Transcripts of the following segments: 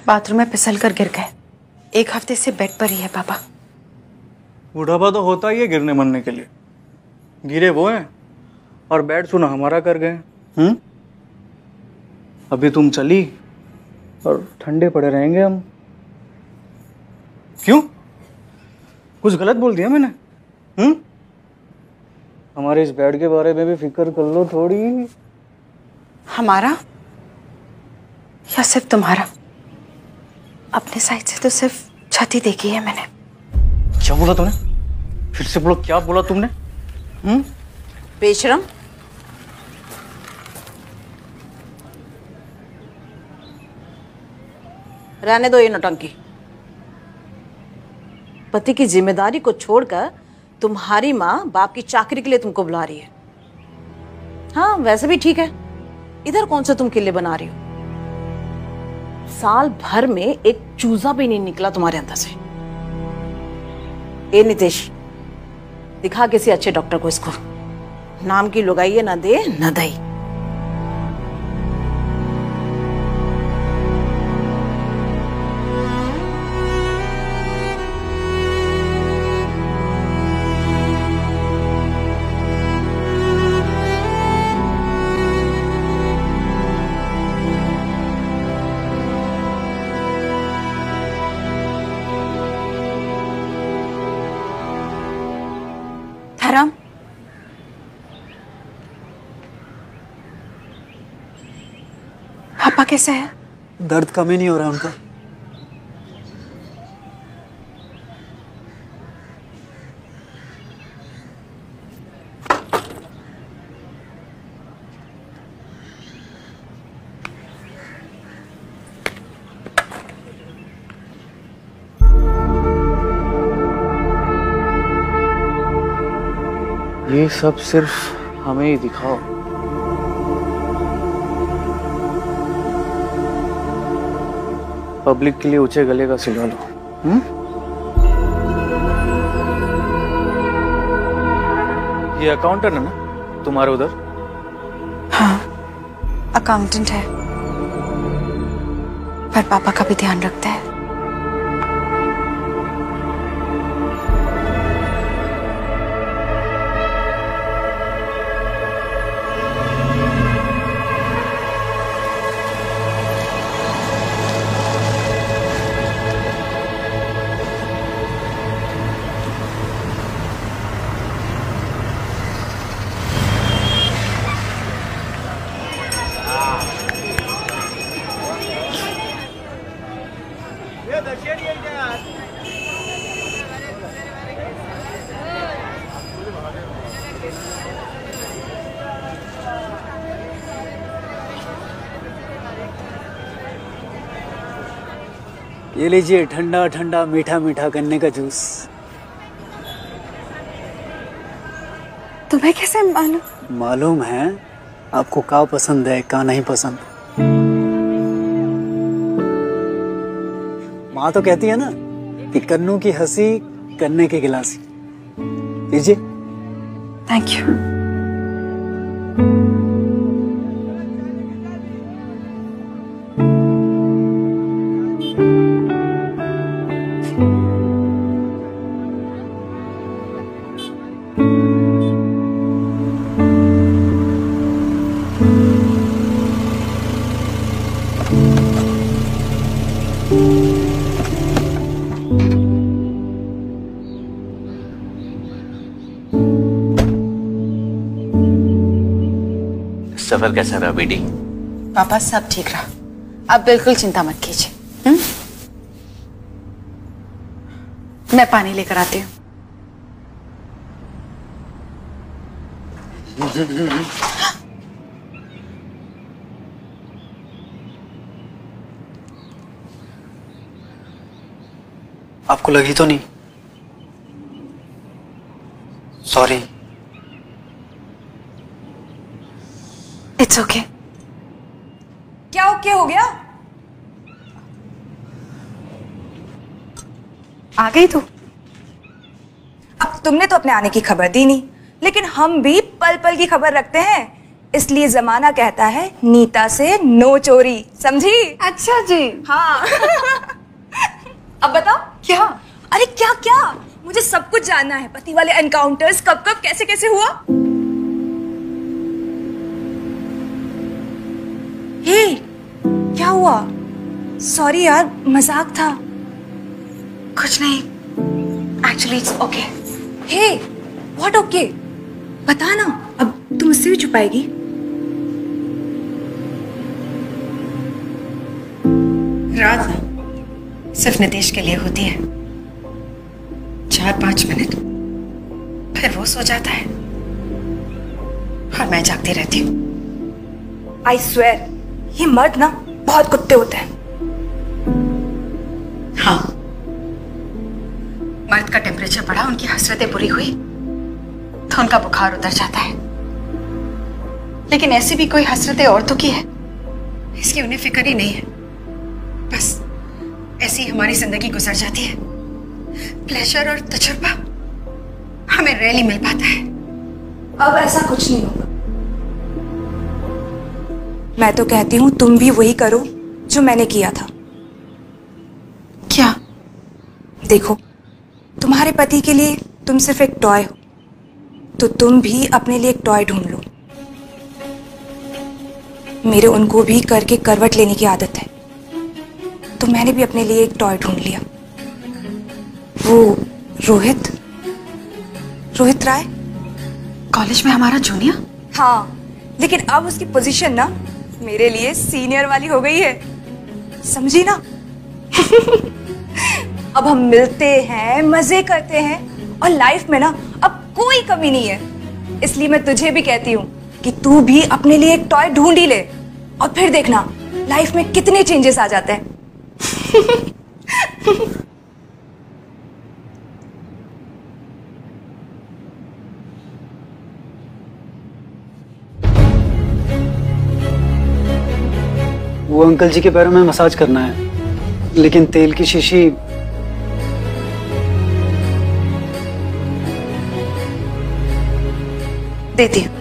Bathroom में फिसल कर गिर गए। 1 हफ्ते से बेड पर ही है पापा। बुढ़ापा तो होता ही है गिरने मरने के लिए। गिरे वो हैं और बेड सुना हमारा कर गए। अभी तुम चली और ठंडे पड़े रहेंगे हम। क्यों? कुछ गलत बोल दिया मैंने? हमारे इस बेड के बारे में भी फिक्र कर लो थोड़ी। हमारा या सिर्फ तुम्हारा? अपने साइड से तो सिर्फ छत ही देखी है मैंने। क्या बोला तुमने? फिर से बोलो, क्या बोला तुमने? बेशरम, रहने दो ये नौटंकी। पति की जिम्मेदारी को छोड़कर तुम्हारी माँ बाप की चाकरी के लिए तुमको बुला रही है। हाँ, वैसे भी ठीक है। इधर कौन से तुम किले बना रही हो? साल भर में एक चूजा भी नहीं निकला तुम्हारे अंदर से। ए नितेश, दिखा किसी अच्छे डॉक्टर को इसको। नाम की लुगाई न दे न दई। धर्म, पापा कैसे है? दर्द कम ही नहीं हो रहा उनका। ये सब सिर्फ हमें ही दिखाओ। पब्लिक के लिए ऊंचे गले का सिला लो। ये अकाउंटेंट है ना तुम्हारे उधर? हाँ, अकाउंटेंट है, पर पापा का भी ध्यान रखता है। ये लीजिए ठंडा ठंडा मीठा मीठा गन्ने का जूस। तुम्हें कैसे मालूम? मालूम है आपको का पसंद है का नहीं पसंद। माँ तो कहती है ना कि कन्नू की हंसी गन्ने की गिलासी। लीजिए। Thank you. सफर कैसा रहा बेटी? पापा सब ठीक रहा, अब बिल्कुल चिंता मत कीजिए। मैं पानी लेकर आती हूँ। आपको लगी तो नहीं? सॉरी। It's okay. क्या ओके हो गया? आ गई तू? अब तुमने तो अपने आने की खबर दी नहीं, लेकिन हम भी पल पल की खबर रखते हैं, इसलिए जमाना कहता है नीता से नो चोरी, समझी? अच्छा जी। हाँ। अब बताओ क्या? अरे क्या क्या, मुझे सब कुछ जानना है। पति वाले एनकाउंटर्स कब कब कैसे कैसे हुआ? हे, क्या हुआ? सॉरी यार, मजाक था। कुछ नहीं, actually it's okay. Hey, what okay? बता ना, अब तुम मुझसे भी छुपाएगी? रात सिर्फ नितेश के लिए होती है। 4-5 मिनट, फिर वो सो जाता है और मैं जागती रहती हूँ। आई स्वेयर, ये मर्द ना बहुत कुत्ते होते हैं। हाँ, मर्द का टेम्परेचर बढ़ा, उनकी हसरतें बुरी हुई तो उनका बुखार उतर जाता है। लेकिन ऐसी भी कोई हसरतें औरतों की है, इसकी उन्हें फिक्र ही नहीं है। बस ऐसी हमारी जिंदगी गुजर जाती है। प्लेजर और तजुर्बा हमें रेयरली मिल पाता है। अब ऐसा कुछ नहीं होगा। मैं तो कहती हूँ तुम भी वही करो जो मैंने किया था। क्या? देखो, तुम्हारे पति के लिए तुम सिर्फ एक टॉय हो, तो तुम भी अपने लिए एक टॉय ढूंढ लो। मेरे उनको भी करके करवट लेने की आदत है, तो मैंने भी अपने लिए एक टॉय ढूंढ लिया। वो रोहित राय, कॉलेज में हमारा जूनियर? हाँ, लेकिन अब उसकी पोजीशन ना मेरे लिए सीनियर वाली हो गई है, समझी ना? अब हम मिलते हैं, मजे करते हैं, और लाइफ में ना अब कोई कमी नहीं है। इसलिए मैं तुझे भी कहती हूँ कि तू भी अपने लिए एक टॉय ढूंढ ही ले, और फिर देखना लाइफ में कितने चेंजेस आ जाते हैं। वो अंकल जी के पैरों में मसाज करना है, लेकिन तेल की शीशी देती हूँ।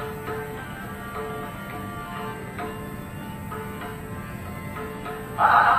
Ah!